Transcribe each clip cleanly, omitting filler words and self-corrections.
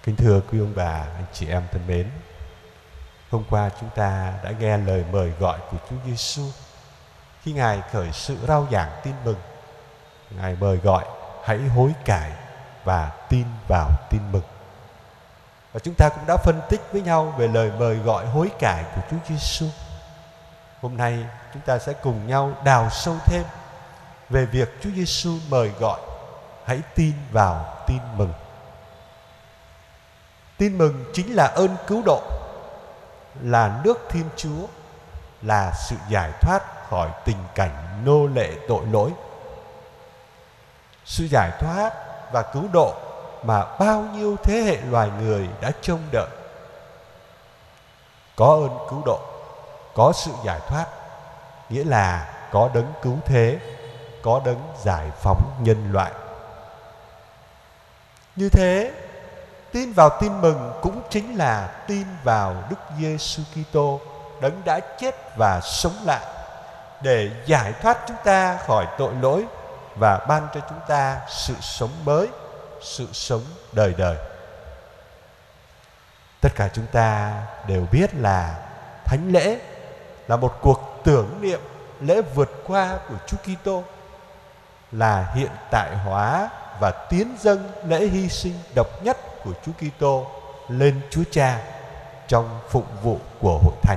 Kính thưa quý ông bà, anh chị em thân mến, hôm qua chúng ta đã nghe lời mời gọi của Chúa Giêsu khi Ngài khởi sự rao giảng tin mừng. Ngài mời gọi hãy hối cải và tin vào tin mừng. Và chúng ta cũng đã phân tích với nhau về lời mời gọi hối cải của Chúa Giêsu. Hôm nay chúng ta sẽ cùng nhau đào sâu thêm về việc Chúa Giêsu mời gọi hãy tin vào tin mừng. Tin mừng chính là ơn cứu độ, là nước Thiên Chúa, là sự giải thoát khỏi tình cảnh nô lệ tội lỗi. Sự giải thoát và cứu độ mà bao nhiêu thế hệ loài người đã trông đợi. Có ơn cứu độ, có sự giải thoát, nghĩa là có đấng cứu thế, có đấng giải phóng nhân loại. Như thế, tin vào tin mừng cũng chính là tin vào Đức Giêsu Kitô, đấng đã chết và sống lại để giải thoát chúng ta khỏi tội lỗi và ban cho chúng ta sự sống mới, sự sống đời đời. Tất cả chúng ta đều biết là thánh lễ là một cuộc tưởng niệm lễ vượt qua của Chúa Kitô, là hiện tại hóa và tiến dâng lễ hy sinh độc nhất của Chúa Kitô lên Chúa Cha trong phụng vụ của hội thánh.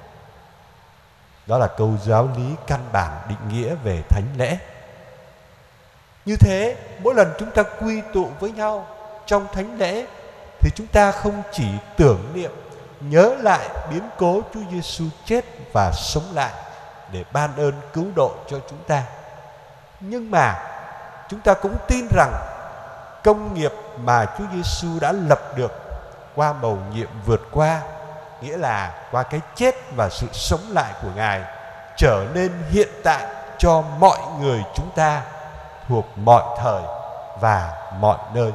Đó là câu giáo lý căn bản định nghĩa về thánh lễ. Như thế, mỗi lần chúng ta quy tụ với nhau trong thánh lễ thì chúng ta không chỉ tưởng niệm, nhớ lại biến cố Chúa Giêsu chết và sống lại để ban ơn cứu độ cho chúng ta, nhưng mà chúng ta cũng tin rằng công nghiệp mà Chúa Giêsu đã lập được qua mầu nhiệm vượt qua, nghĩa là qua cái chết và sự sống lại của Ngài, trở nên hiện tại cho mọi người chúng ta thuộc mọi thời và mọi nơi.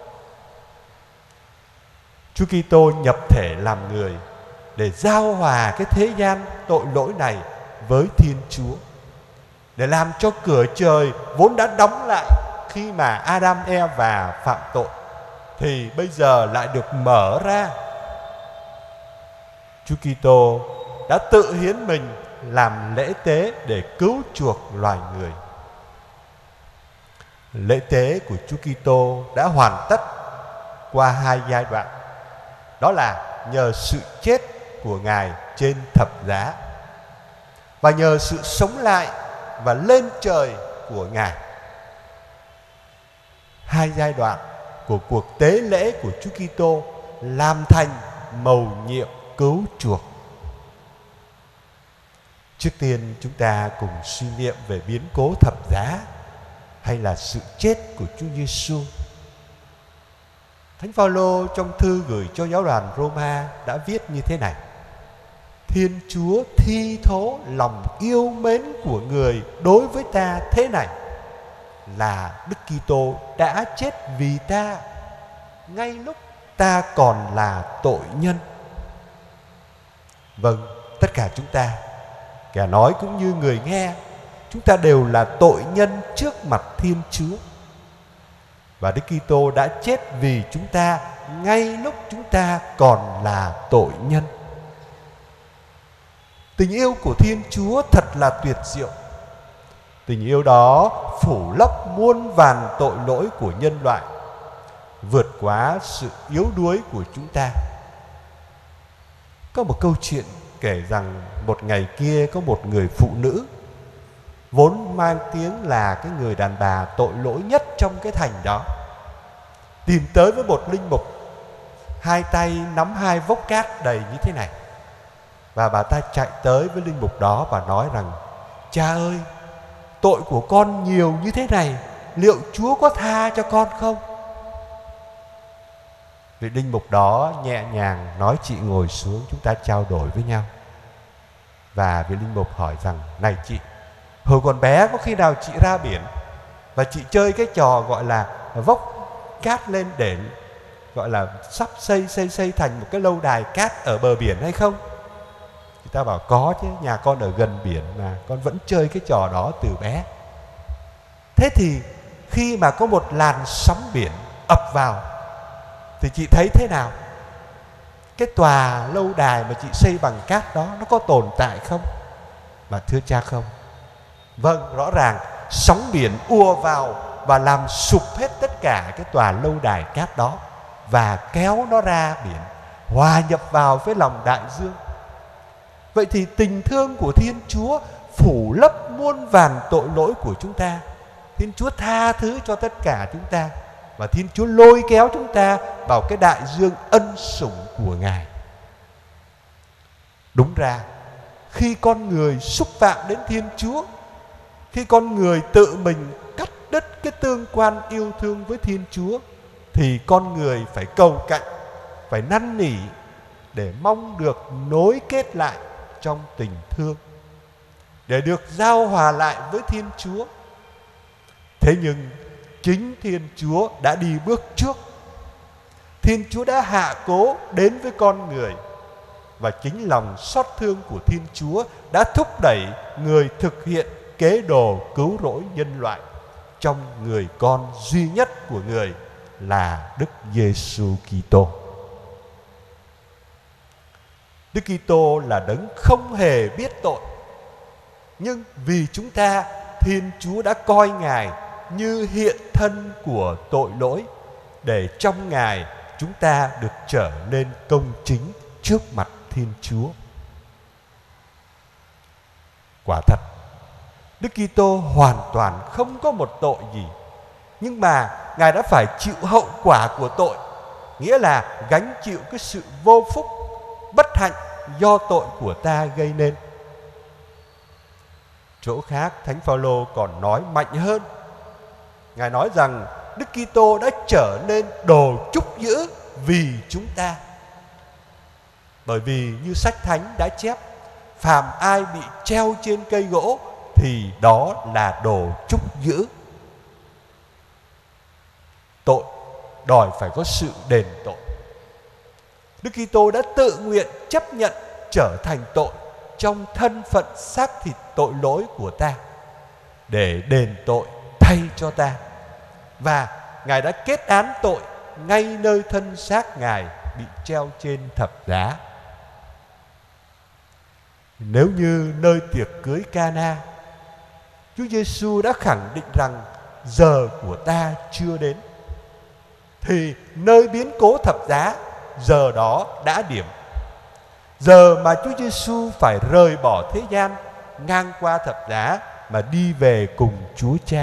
Chúa Kitô nhập thể làm người để giao hòa cái thế gian tội lỗi này với Thiên Chúa, để làm cho cửa trời vốn đã đóng lại khi mà Adam Eva phạm tội thì bây giờ lại được mở ra. Chúa Kitô đã tự hiến mình làm lễ tế để cứu chuộc loài người. Lễ tế của Chúa Kitô đã hoàn tất qua hai giai đoạn. Đó là nhờ sự chết của Ngài trên thập giá và nhờ sự sống lại và lên trời của Ngài. Hai giai đoạn của cuộc tế lễ của Chúa Kitô làm thành mầu nhiệm cứu chuộc. Trước tiên chúng ta cùng suy niệm về biến cố thập giá hay là sự chết của Chúa Giêsu. Thánh Phaolô trong thư gửi cho giáo đoàn Roma đã viết như thế này: Thiên Chúa thi thố lòng yêu mến của người đối với ta thế này, là Đức Kitô đã chết vì ta ngay lúc ta còn là tội nhân. Vâng, tất cả chúng ta, kẻ nói cũng như người nghe, chúng ta đều là tội nhân trước mặt Thiên Chúa. Và Đức Kitô đã chết vì chúng ta ngay lúc chúng ta còn là tội nhân. Tình yêu của Thiên Chúa thật là tuyệt diệu. Tình yêu đó phủ lấp muôn vàn tội lỗi của nhân loại, vượt quá sự yếu đuối của chúng ta. Có một câu chuyện kể rằng một ngày kia có một người phụ nữ vốn mang tiếng là cái người đàn bà tội lỗi nhất trong cái thành đó, tìm tới với một linh mục, hai tay nắm hai vốc cát đầy như thế này. Và bà ta chạy tới với linh mục đó và nói rằng: Cha ơi, tội của con nhiều như thế này, liệu Chúa có tha cho con không? Vị linh mục đó nhẹ nhàng nói: Chị ngồi xuống, chúng ta trao đổi với nhau. Và vị linh mục hỏi rằng: Này chị, hồi còn bé có khi nào chị ra biển và chị chơi cái trò gọi là vốc cát lên để gọi là sắp xây thành một cái lâu đài cát ở bờ biển hay không? Chị ta bảo: Có chứ, nhà con ở gần biển mà con vẫn chơi cái trò đó từ bé. Thế thì khi mà có một làn sóng biển ập vào thì chị thấy thế nào? Cái tòa lâu đài mà chị xây bằng cát đó nó có tồn tại không? Mà thưa cha không. Vâng, rõ ràng sóng biển ùa vào và làm sụp hết tất cả cái tòa lâu đài cát đó và kéo nó ra biển, hòa nhập vào với lòng đại dương. Vậy thì tình thương của Thiên Chúa phủ lấp muôn vàn tội lỗi của chúng ta. Thiên Chúa tha thứ cho tất cả chúng ta, và Thiên Chúa lôi kéo chúng ta vào cái đại dương ân sủng của Ngài. Đúng ra, khi con người xúc phạm đến Thiên Chúa, khi con người tự mình cắt đứt cái tương quan yêu thương với Thiên Chúa, thì con người phải cầu cạnh, phải năn nỉ để mong được nối kết lại trong tình thương, để được giao hòa lại với Thiên Chúa. Thế nhưng chính Thiên Chúa đã đi bước trước. Thiên Chúa đã hạ cố đến với con người, và chính lòng xót thương của Thiên Chúa đã thúc đẩy người thực hiện kế đồ cứu rỗi nhân loại trong người con duy nhất của người là Đức Giêsu Kitô. Đức Kitô là đấng không hề biết tội, nhưng vì chúng ta, Thiên Chúa đã coi Ngài như hiện thân của tội lỗi, để trong Ngài chúng ta được trở nên công chính trước mặt Thiên Chúa. Quả thật, Đức Kitô hoàn toàn không có một tội gì, nhưng mà Ngài đã phải chịu hậu quả của tội, nghĩa là gánh chịu cái sự vô phúc, bất hạnh do tội của ta gây nên. Chỗ khác, Thánh Phaolô còn nói mạnh hơn. Ngài nói rằng Đức Kitô đã trở nên đồ trúc giữ vì chúng ta. Bởi vì như sách Thánh đã chép, phàm ai bị treo trên cây gỗ thì đó là đồ trúc giữ. Tội đòi phải có sự đền tội. Đức Kitô đã tự nguyện chấp nhận trở thành tội trong thân phận xác thịt tội lỗi của ta, để đền tội thay cho ta. Và Ngài đã kết án tội ngay nơi thân xác Ngài bị treo trên thập giá. Nếu như nơi tiệc cưới Cana, Chúa Giêsu đã khẳng định rằng giờ của ta chưa đến, thì nơi biến cố thập giá, giờ đó đã điểm. Giờ mà Chúa Giêsu phải rời bỏ thế gian, ngang qua thập giá mà đi về cùng Chúa Cha.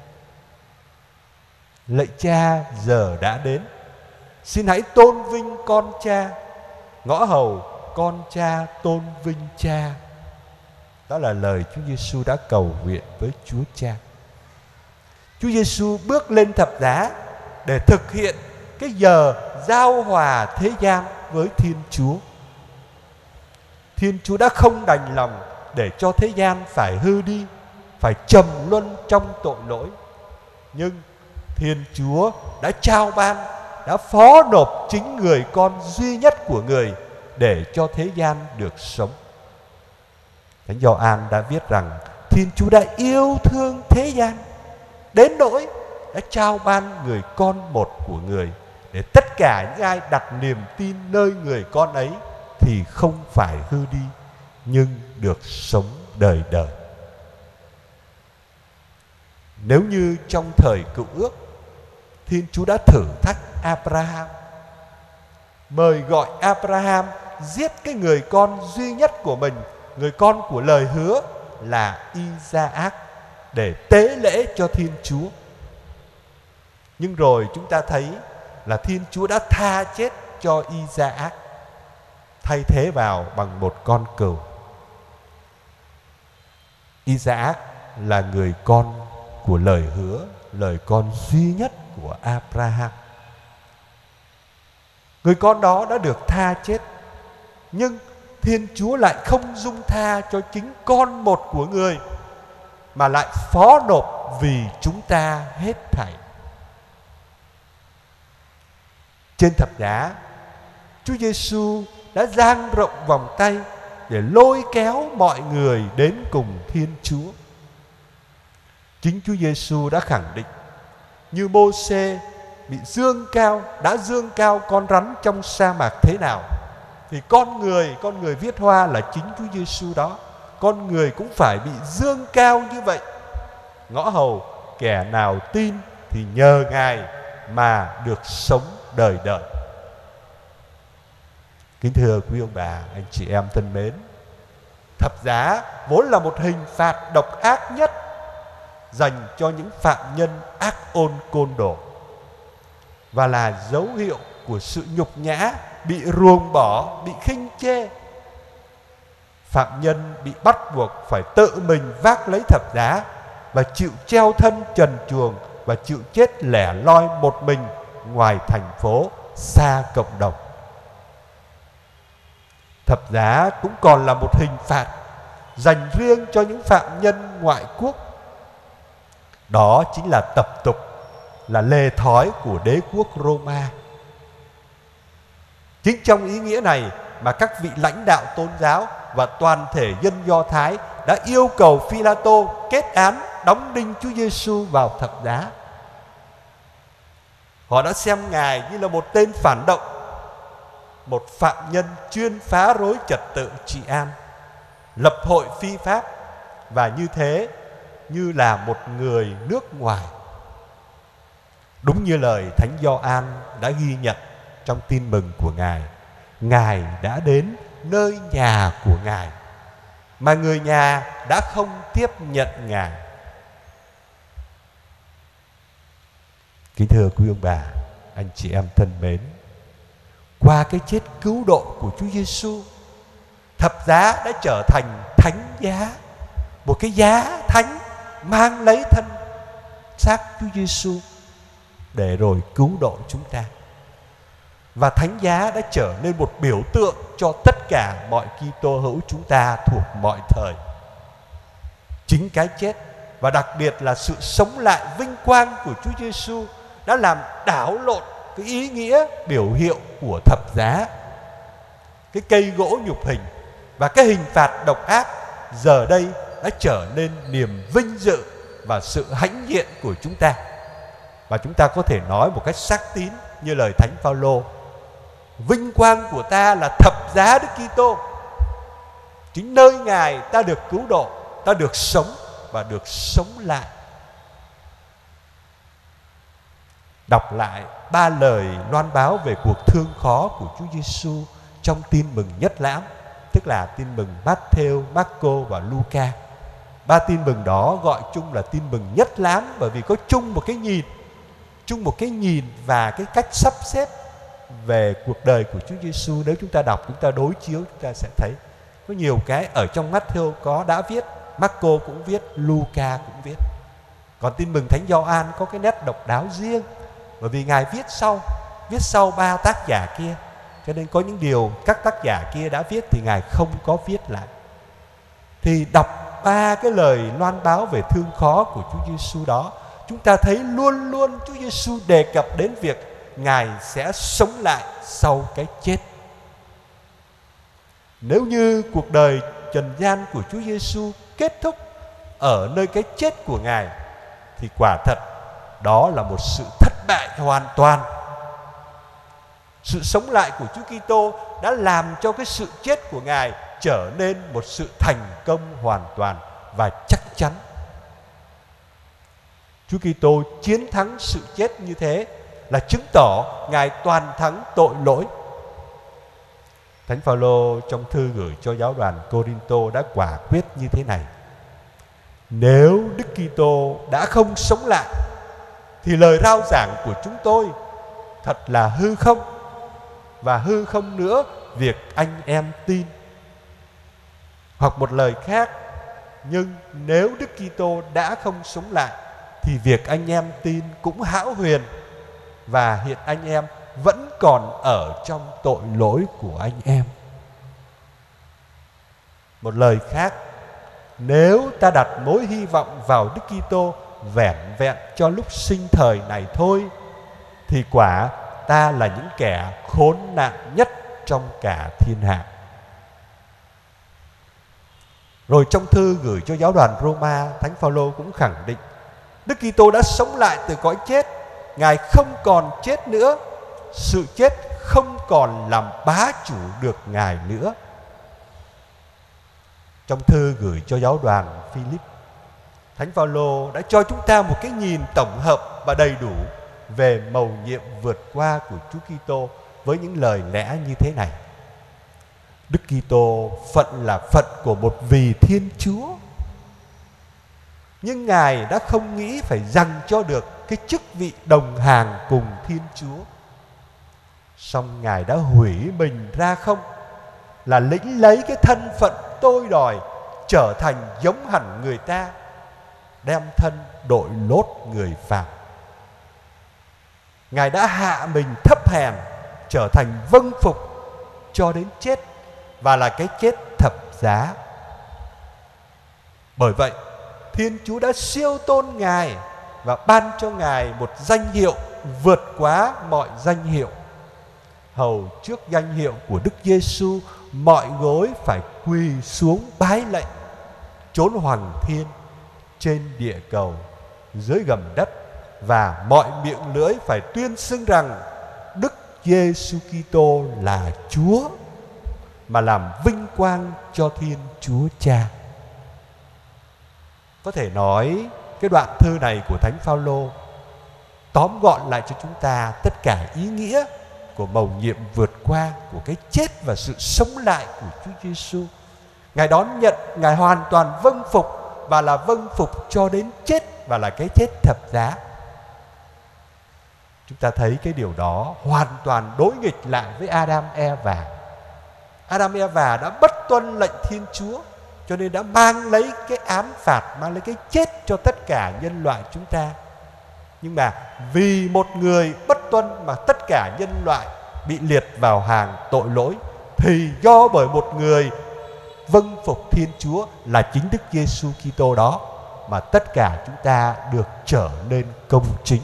Lạy Cha, giờ đã đến, xin hãy tôn vinh con Cha, ngõ hầu con Cha tôn vinh Cha. Đó là lời Chúa Giêsu đã cầu nguyện với Chúa Cha. Chúa Giêsu bước lên thập giá để thực hiện cái giờ giao hòa thế gian với Thiên Chúa. Thiên Chúa đã không đành lòng để cho thế gian phải hư đi, phải trầm luân trong tội lỗi. Nhưng Thiên Chúa đã trao ban, đã phó nộp chính người con duy nhất của người để cho thế gian được sống. Thánh Gioan đã viết rằng Thiên Chúa đã yêu thương thế gian đến nỗi đã trao ban người con một của người, để tất cả những ai đặt niềm tin nơi người con ấy thì không phải hư đi, nhưng được sống đời đời. Nếu như trong thời Cựu Ước, Thiên Chúa đã thử thách Abraham, mời gọi Abraham giết cái người con duy nhất của mình, người con của lời hứa là Isaac, để tế lễ cho Thiên Chúa. Nhưng rồi chúng ta thấy là Thiên Chúa đã tha chết cho Isaac, thay thế vào bằng một con cừu. Isaac là người con của lời hứa, lời con duy nhất của Abraham. Người con đó đã được tha chết, nhưng Thiên Chúa lại không dung tha cho chính con một của người, mà lại phó nộp vì chúng ta hết thảy. Trên thập giá, Chúa Giêsu đã dang rộng vòng tay để lôi kéo mọi người đến cùng Thiên Chúa. Chính Chúa Giêsu đã khẳng định, như Mô-sê bị dương cao, đã dương cao con rắn trong sa mạc thế nào, thì con người viết hoa là chính Chúa Giêsu đó, con người cũng phải bị dương cao như vậy. Ngõ hầu kẻ nào tin thì nhờ Ngài mà được sống đời đời. Kính thưa quý ông bà, anh chị em thân mến, thập giá vốn là một hình phạt độc ác nhất dành cho những phạm nhân ác ôn côn đồ, và là dấu hiệu của sự nhục nhã, bị ruồng bỏ, bị khinh chê. Phạm nhân bị bắt buộc phải tự mình vác lấy thập giá và chịu treo thân trần truồng và chịu chết lẻ loi một mình ngoài thành phố, xa cộng đồng. Thập giá cũng còn là một hình phạt dành riêng cho những phạm nhân ngoại quốc. Đó chính là tập tục, là lề thói của đế quốc Roma. Chính trong ý nghĩa này mà các vị lãnh đạo tôn giáo và toàn thể dân Do Thái đã yêu cầu Phi-la-tô kết án đóng đinh Chúa Giêsu vào thập giá. Họ đã xem Ngài như là một tên phản động, một phạm nhân chuyên phá rối trật tự trị an, lập hội phi pháp, và như thế như là một người nước ngoài. Đúng như lời Thánh Gioan đã ghi nhận trong tin mừng của Ngài, Ngài đã đến nơi nhà của Ngài mà người nhà đã không tiếp nhận Ngài. Kính thưa quý ông bà, anh chị em thân mến, qua cái chết cứu độ của Chúa Giêsu, thập giá đã trở thành thánh giá, một cái giá thánh mang lấy thân xác Chúa Giêsu để rồi cứu độ chúng ta. Và thánh giá đã trở nên một biểu tượng cho tất cả mọi Kitô hữu chúng ta thuộc mọi thời. Chính cái chết và đặc biệt là sự sống lại vinh quang của Chúa Giêsu đã làm đảo lộn cái ý nghĩa biểu hiệu của thập giá. Cái cây gỗ nhục hình và cái hình phạt độc ác giờ đây đã trở nên niềm vinh dự và sự hãnh diện của chúng ta. Và chúng ta có thể nói một cách xác tín như lời Thánh Phaolô: vinh quang của ta là thập giá Đức Kitô. Chính nơi Ngài ta được cứu độ, ta được sống và được sống lại. Đọc lại 3 lời loan báo về cuộc thương khó của Chúa Giêsu trong tin mừng nhất lãm, tức là tin mừng Matthew, Marco và Luca. 3 tin mừng đó gọi chung là tin mừng nhất lãm bởi vì có chung một cái nhìn và cái cách sắp xếp về cuộc đời của Chúa Giêsu. Nếu chúng ta đọc, chúng ta đối chiếu, chúng ta sẽ thấy có nhiều cái ở trong Matthew có đã viết, Marco cũng viết, Luca cũng viết. Còn tin mừng Thánh Gioan có cái nét độc đáo riêng, bởi vì Ngài viết sau 3 tác giả kia, cho nên có những điều các tác giả kia đã viết thì Ngài không có viết lại. Thì đọc 3 cái lời loan báo về thương khó của Chúa Giêsu đó, chúng ta thấy luôn luôn Chúa Giêsu đề cập đến việc Ngài sẽ sống lại sau cái chết. Nếu như cuộc đời trần gian của Chúa Giêsu kết thúc ở nơi cái chết của Ngài, thì quả thật đó là một sự thất bại hoàn toàn. Sự sống lại của Chúa Kitô đã làm cho cái sự chết của Ngài trở nên một sự thành công hoàn toàn và chắc chắn. Chúa Kitô chiến thắng sự chết như thế là chứng tỏ Ngài toàn thắng tội lỗi. Thánh Phaolô trong thư gửi cho giáo đoàn Cô-rinh-tô đã quả quyết như thế này: nếu Đức Kitô đã không sống lại thì lời rao giảng của chúng tôi thật là hư không, và hư không nữa việc anh em tin. Hoặc một lời khác, nhưng nếu Đức Kitô đã không sống lại thì việc anh em tin cũng hão huyền, và hiện anh em vẫn còn ở trong tội lỗi của anh em. Một lời khác, nếu ta đặt mối hy vọng vào Đức Kitô vẻn vẹn cho lúc sinh thời này thôi, thì quả ta là những kẻ khốn nạn nhất trong cả thiên hạ. Rồi trong thư gửi cho giáo đoàn Roma, Thánh Phaolô cũng khẳng định Đức Kitô đã sống lại từ cõi chết Ngài không còn chết nữa. Sự chết không còn làm bá chủ được Ngài nữa. Trong thư gửi cho giáo đoàn Philip, Thánh Phaolô đã cho chúng ta một cái nhìn tổng hợp và đầy đủ về mầu nhiệm vượt qua của Chúa Kitô với những lời lẽ như thế này: Đức Kitô phận là phận của một vị Thiên Chúa, nhưng Ngài đã không nghĩ phải dành cho được cái chức vị đồng hàng cùng Thiên Chúa. Song Ngài đã hủy mình ra không, là lĩnh lấy cái thân phận tôi đòi, trở thành giống hẳn người ta, đem thân đội lốt người phàm. Ngài đã hạ mình thấp hèn, trở thành vâng phục cho đến chết, và là cái chết thập giá. Bởi vậy, Thiên Chúa đã siêu tôn Ngài và ban cho Ngài một danh hiệu vượt quá mọi danh hiệu. Hầu trước danh hiệu của Đức Giêsu, mọi gối phải quỳ xuống bái lạy, chốn hoàng thiên, trên địa cầu, dưới gầm đất, và mọi miệng lưỡi phải tuyên xưng rằng Đức Giêsu Kitô là Chúa, mà làm vinh quang cho Thiên Chúa Cha. Có thể nói cái đoạn thư này của Thánh Phaolô tóm gọn lại cho chúng ta tất cả ý nghĩa của mầu nhiệm vượt qua, của cái chết và sự sống lại của Chúa Giêsu. Ngài đón nhận, Ngài hoàn toàn vâng phục, và là vâng phục cho đến chết, và là cái chết thập giá. Chúng ta thấy cái điều đó hoàn toàn đối nghịch lại với Adam Eva. Adam Eva đã bất tuân lệnh Thiên Chúa, cho nên đã mang lấy cái án phạt, mang lấy cái chết cho tất cả nhân loại chúng ta. Nhưng mà vì một người bất tuân mà tất cả nhân loại bị liệt vào hàng tội lỗi, thì do bởi một người vâng phục Thiên Chúa là chính Đức Giêsu Kitô đó mà tất cả chúng ta được trở nên công chính.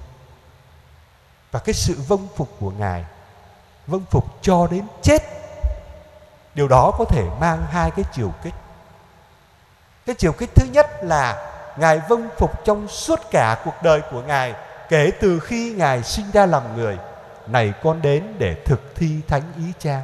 Và cái sự vâng phục của Ngài, vâng phục cho đến chết, điều đó có thể mang hai cái chiều kích. Cái chiều kích thứ nhất là Ngài vâng phục trong suốt cả cuộc đời của Ngài, kể từ khi Ngài sinh ra làm người. Này con đến để thực thi thánh ý Cha.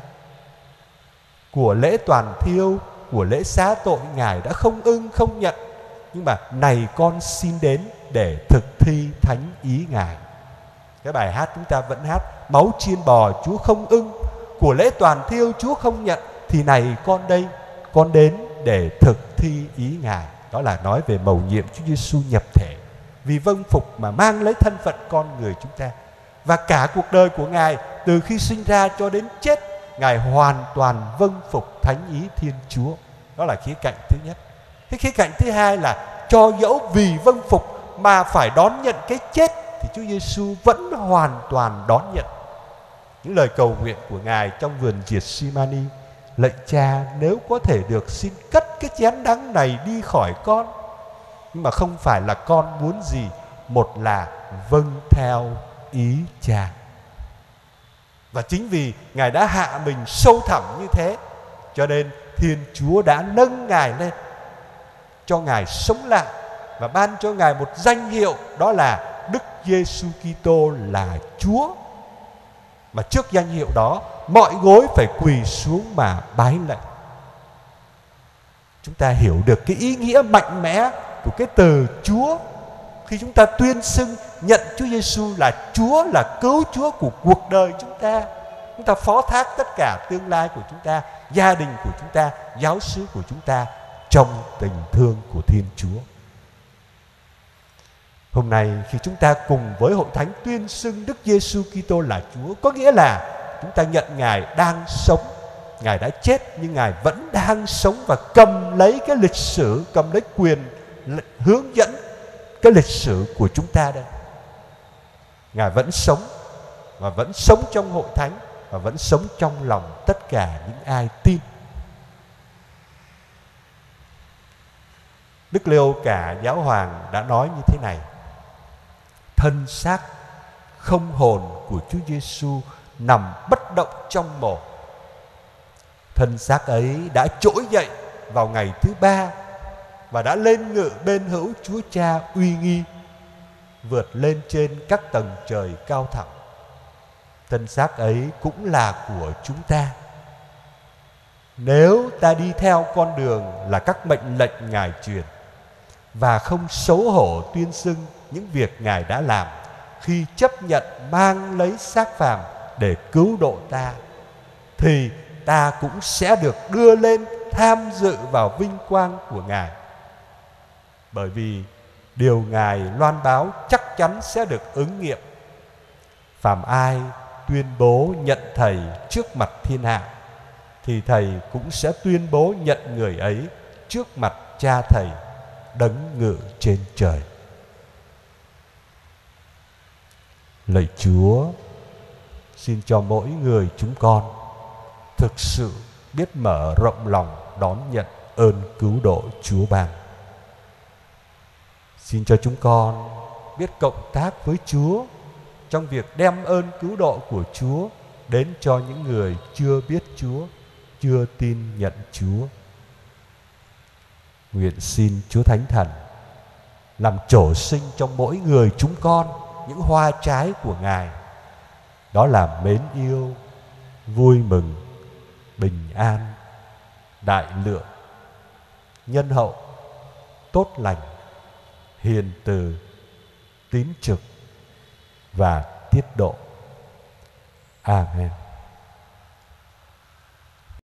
Của lễ toàn thiêu, của lễ xá tội Ngài đã không ưng không nhận, nhưng mà này con xin đến để thực thi thánh ý Ngài. Cái bài hát chúng ta vẫn hát: máu chiên bò Chúa không ưng, của lễ toàn thiêu Chúa không nhận, thì này con đây, con đến để thực thi ý Ngài. Đó là nói về mầu nhiệm Chúa Giêsu nhập thể, vì vâng phục mà mang lấy thân phận con người chúng ta. Và cả cuộc đời của Ngài, từ khi sinh ra cho đến chết, Ngài hoàn toàn vâng phục thánh ý Thiên Chúa. Đó là khía cạnh thứ nhất. Cái khía cạnh thứ hai là cho dẫu vì vâng phục mà phải đón nhận cái chết, thì Chúa Giêsu vẫn hoàn toàn đón nhận. Những lời cầu nguyện của Ngài trong vườn Gethsemani: lạy Cha, nếu có thể được, xin cất cái chén đắng này đi khỏi con, nhưng mà không phải là con muốn gì, một là vâng theo ý Cha. Và chính vì Ngài đã hạ mình sâu thẳm như thế, cho nên Thiên Chúa đã nâng Ngài lên, cho Ngài sống lại và ban cho Ngài một danh hiệu, đó là Đức Giêsu Kitô là Chúa. Mà trước danh hiệu đó, mọi gối phải quỳ xuống mà bái lạy. Chúng ta hiểu được cái ý nghĩa mạnh mẽ của cái từ Chúa khi chúng ta tuyên xưng nhận Chúa Giêsu là Chúa, là cứu Chúa của cuộc đời chúng ta. Chúng ta phó thác tất cả tương lai của chúng ta, gia đình của chúng ta, giáo xứ của chúng ta trong tình thương của Thiên Chúa. Hôm nay khi chúng ta cùng với hội thánh tuyên xưng Đức Giêsu Kitô là Chúa, có nghĩa là chúng ta nhận Ngài đang sống. Ngài đã chết nhưng Ngài vẫn đang sống và cầm lấy cái lịch sử, cầm lấy quyền hướng dẫn cái lịch sử của chúng ta đây. Ngài vẫn sống và vẫn sống trong hội thánh và vẫn sống trong lòng tất cả những ai tin. Đức Lêu Cả Giáo Hoàng đã nói như thế này: thân xác không hồn của Chúa Giêsu nằm bất động trong mồ. Thân xác ấy đã trỗi dậy vào ngày thứ ba và đã lên ngự bên hữu Chúa Cha uy nghi. vượt lên trên các tầng trời cao thẳm. Thân xác ấy cũng là của chúng ta. Nếu ta đi theo con đường là các mệnh lệnh Ngài truyền và không xấu hổ tuyên xưng những việc Ngài đã làm khi chấp nhận mang lấy xác phàm để cứu độ ta, thì ta cũng sẽ được đưa lên tham dự vào vinh quang của Ngài. Bởi vì điều Ngài loan báo chắc chắn sẽ được ứng nghiệm. Phàm ai tuyên bố nhận Thầy trước mặt thiên hạ, thì Thầy cũng sẽ tuyên bố nhận người ấy trước mặt Cha Thầy đấng ngự trên trời. Lạy Chúa, xin cho mỗi người chúng con thực sự biết mở rộng lòng đón nhận ơn cứu độ Chúa ban. Xin cho chúng con biết cộng tác với Chúa trong việc đem ơn cứu độ của Chúa đến cho những người chưa biết Chúa, chưa tin nhận Chúa. Nguyện xin Chúa Thánh Thần làm trổ sinh trong mỗi người chúng con những hoa trái của Ngài, đó là mến yêu, vui mừng, bình an, đại lượng, nhân hậu, tốt lành, hiền từ, tín trực và tiết độ. Amen.